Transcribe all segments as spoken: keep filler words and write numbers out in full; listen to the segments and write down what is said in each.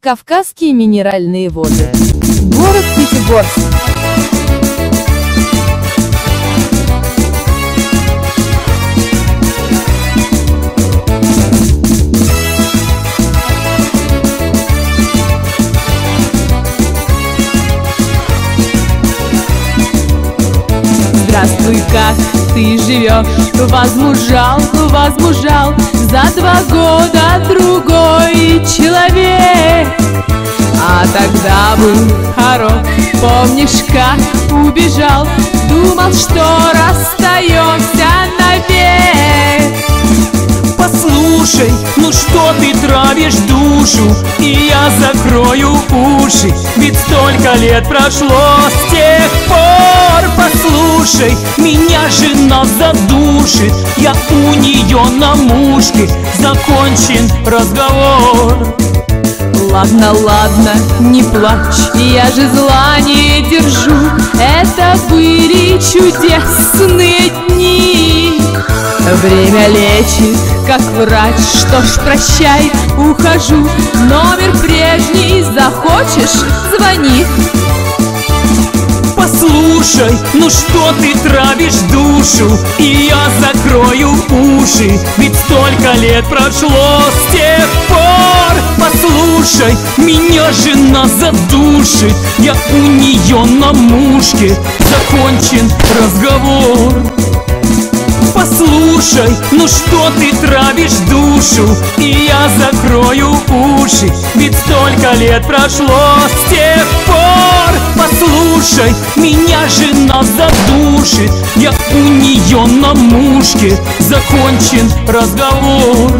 Кавказские минеральные воды. Город Пятигорск. Здравствуй, как ты живешь? Возмужал, возмужал, за два года другой человек. А тогда был хорош, помнишь, как убежал, думал, что расстаемся навек. Послушай, ну что ты травишь душу, и я закрою уши, ведь столько лет прошло с тех пор. Послушай, меня жена задушит, я у нее на мушке, закончен разговор. Ладно, ладно, не плачь, я же зла не держу, это были чудесные дни. Время лечит, как врач, что ж, прощай, ухожу. Номер прежний, захочешь, звони. Послушай, ну что ты травишь душу, и я закрою уши, ведь столько лет прошло с тех пор. Послушай, меня жена задушит, я у нее на мушке, закончен разговор. Послушай, ну что ты травишь душу, и я закрою уши, ведь столько лет прошло с тех пор. Послушай, меня жена задушит, я у нее на мушке, закончен разговор.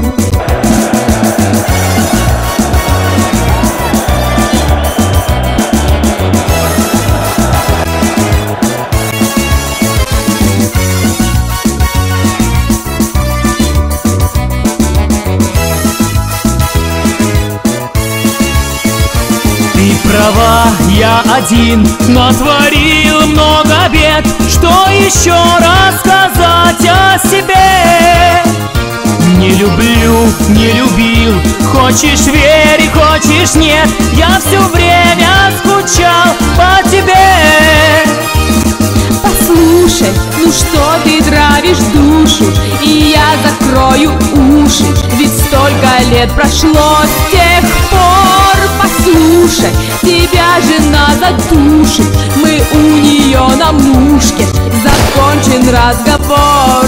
Ты права, я один натворил много бед, что еще рассказать о себе? Не люблю, не любил, хочешь верь, хочешь нет, я все время скучал по тебе. Послушай, ну что ты травишь душу, и я закрою уши, ведь столько лет прошло с тех пор. Послушай, тебя жена задушит, мы у нее на мушке, закончен разговор.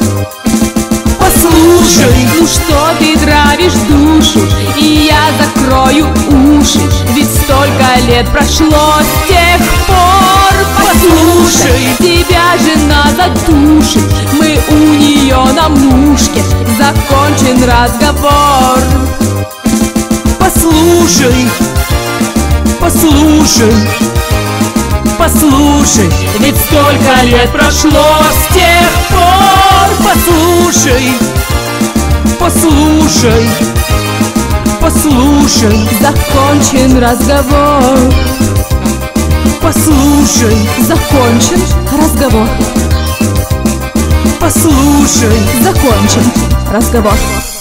Послушай, ну что ты травишь душу, и я закрою уши, ведь столько лет прошло с тех пор. Послушай, тебя жена задушит, мы у нее на мушке, закончен разговор. Послушай, послушай, послушай, ведь столько лет прошло с тех пор. Послушай, послушай, послушай, закончен разговор. Послушай, закончен разговор. послушай, Закончен разговор.